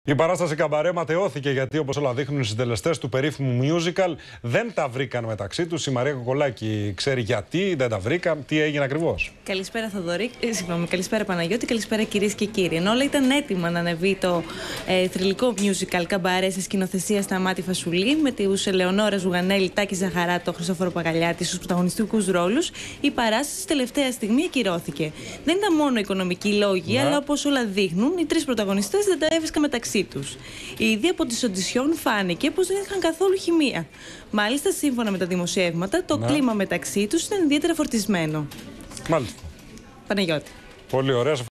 Η παράσταση Καμπαρέ ματαιώθηκε γιατί, όπως όλα δείχνουν, οι συντελεστές του περίφημου musical δεν τα βρήκαν μεταξύ τους. Η Μαρία Κοκολάκη ξέρει γιατί δεν τα βρήκαν, τι έγινε ακριβώς. Καλησπέρα Θοδωρή, καλησπέρα Παναγιώτη, καλησπέρα κυρίες και κύριοι. Ενώ όλα ήταν έτοιμα να ανεβεί το θρυλικό musical Καμπαρέ σε σκηνοθεσία Σταμάτη Φασουλή, με τους Ελεονόρα Ζουγανέλη, Τάκη Ζαχαράτο, Χριστόφορο Παγαλιάτη στους πρωταγωνιστικούς ρόλους, η παράσταση τελευταία στιγμή ακυρώθηκε. Δεν ήταν μόνο οικονομικοί λόγοι, αλλά όπως όλα δείχνουν, οι τρεις πρωταγωνιστές δεν τα έβρισκαν μεταξύ τους. Ήδη από τις οντισιόν φάνηκε πως δεν είχαν καθόλου χημεία. Μάλιστα, σύμφωνα με τα δημοσιεύματα, το κλίμα μεταξύ τους ήταν ιδιαίτερα φορτισμένο. Μάλιστα. Παναγιώτη. Πολύ ωραία.